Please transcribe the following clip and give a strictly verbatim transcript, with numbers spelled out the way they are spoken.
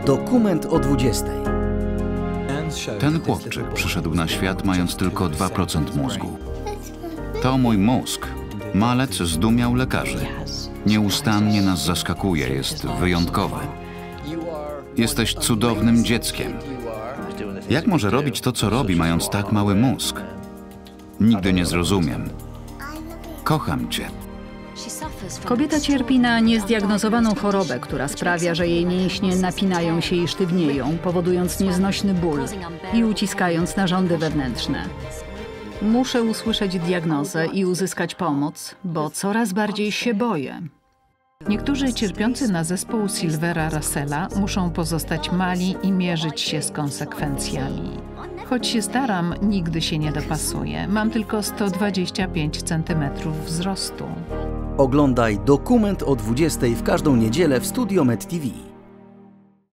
Dokument o dwudziestej. Ten chłopczyk przyszedł na świat mając tylko dwa procent mózgu. To mój mózg. Malec zdumiał lekarzy. Nieustannie nas zaskakuje, jest wyjątkowy. Jesteś cudownym dzieckiem. Jak może robić to, co robi, mając tak mały mózg? Nigdy nie zrozumiem. Kocham cię. Kobieta cierpi na niezdiagnozowaną chorobę, która sprawia, że jej mięśnie napinają się i sztywnieją, powodując nieznośny ból i uciskając narządy wewnętrzne. Muszę usłyszeć diagnozę i uzyskać pomoc, bo coraz bardziej się boję. Niektórzy cierpiący na zespół Silvera Russella muszą pozostać mali i mierzyć się z konsekwencjami. Choć się staram, nigdy się nie dopasuję. Mam tylko sto dwadzieścia pięć centymetrów wzrostu. Oglądaj Dokument o dwudziestej w każdą niedzielę w Studio Med T V.